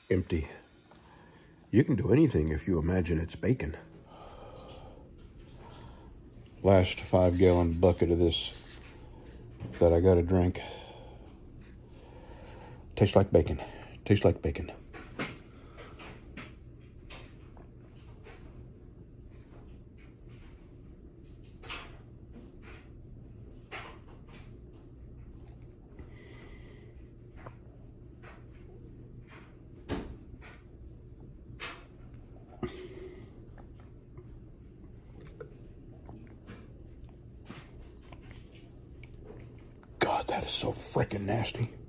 empty. You can do anything if you imagine it's bacon. Last 5-gallon bucket of this that I gotta drink. Tastes like bacon. Tastes like bacon. God, that is so freaking nasty.